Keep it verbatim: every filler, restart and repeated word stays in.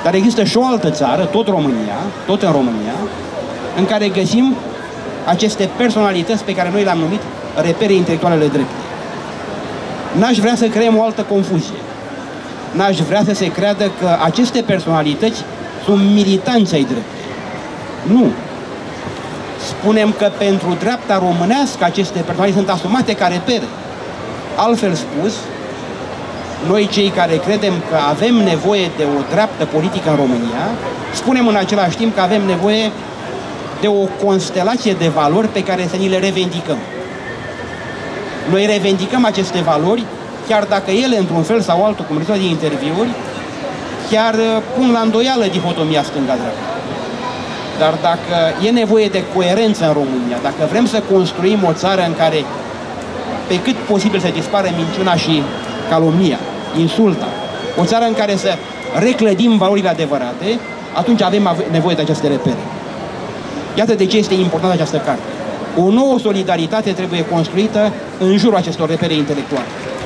Dar există și o altă țară, tot România, tot în România, în care găsim aceste personalități pe care noi le-am numit repere intelectuale ale dreptei. N-aș vrea să creăm o altă confuzie. N-aș vrea să se creadă că aceste personalități sunt militanți ai dreptei. Nu. Spunem că pentru dreapta românească aceste personalități sunt asumate ca repere. Altfel spus, noi cei care credem că avem nevoie de o dreaptă politică în România, spunem în același timp că avem nevoie de o constelație de valori pe care să ni le revendicăm. Noi revendicăm aceste valori, chiar dacă ele, într-un fel sau altul, cum rezultă din interviuri, chiar pun la îndoială dihotomia stânga-dreapta. Dar dacă e nevoie de coerență în România, dacă vrem să construim o țară în care pe cât posibil să dispară minciuna și calomnia, insulta, o țară în care să reclădim valorile adevărate, atunci avem nevoie de aceste repere. Iată de ce este importantă această carte. O nouă solidaritate trebuie construită în jurul acestor repere intelectuale.